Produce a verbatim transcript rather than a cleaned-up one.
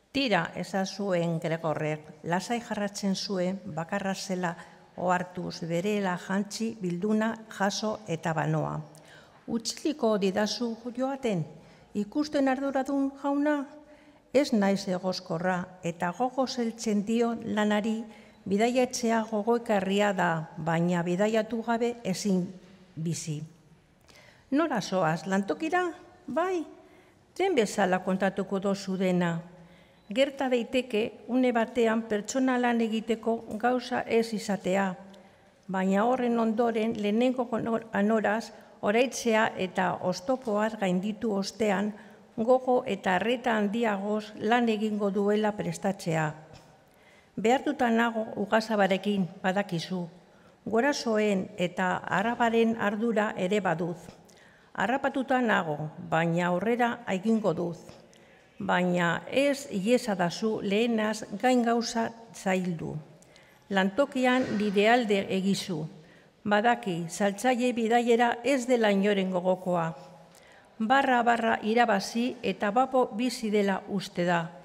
Tira, esan zuen Gregorrek, lasai jarratzen zuen bakarra zela ohartuz berela jantzi bilduna jaso eta banoa. Utziliko didazu joaten, ikusten arduradun jauna, ez naiz egoskorra eta gogo zeltzen dio lanari bidaiatzea gogoekarria da, baina bidaiatu gabe ezin bizi. Nora zoaz, lantokira? Bai, den bezala kontatuko dozu dena. Gerta daiteke une batean pertsona lan egiteko gauza ez izatea, baina horren ondoren lehenengo anoraz oraitzea eta oztopoaz gainditu ostean gogo eta arreta handiagoz lan egingo duela prestatzea. Behartuta nago Ugazabarekin badakizu, gorasoen eta arabaren ardura ere baduz. Harrapatuta nago, baina aurrera egingo duz. Baina ez iezadazu lehenaz gain gauza zaildu. Lantokian nire alde egizu. Badaki, saltzaile bidaiera ez dela inoren gogokoa. Barra-barra irabazi eta bapo bizi dela uste da.